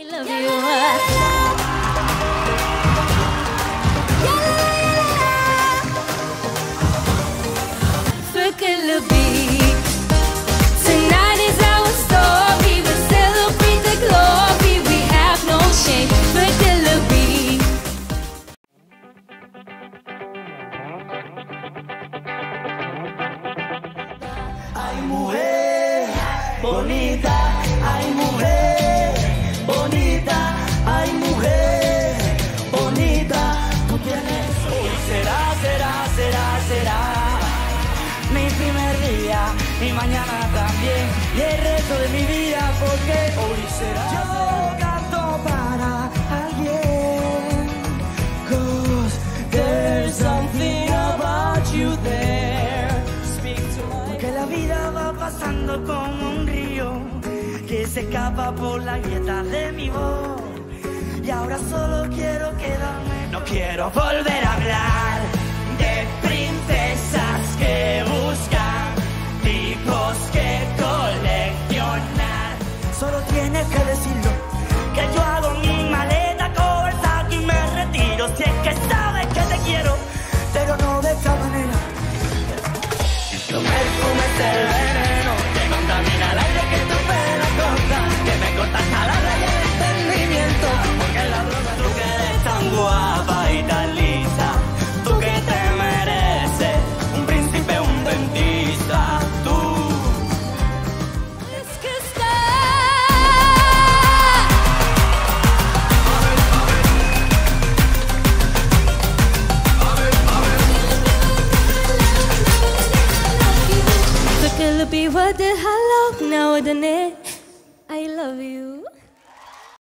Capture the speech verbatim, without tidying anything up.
love you. Fue que lo vi. Tonight is our story. We celebrate the glory. We have no shame. Fue que lo vi. Ay, mujer bonita, ay, mujer bonita, ay, mujer bonita, tú tienes. Hoy será, será, será, será mi primer día y mañana también y el resto de mi vida, porque hoy será. Yo canto para alguien, 'cause there's something about you there. Speak to my. Porque la vida va pasando como un río que se escapa por la grieta de mi voz, y ahora solo quiero quedarme, no quiero volver a hablar.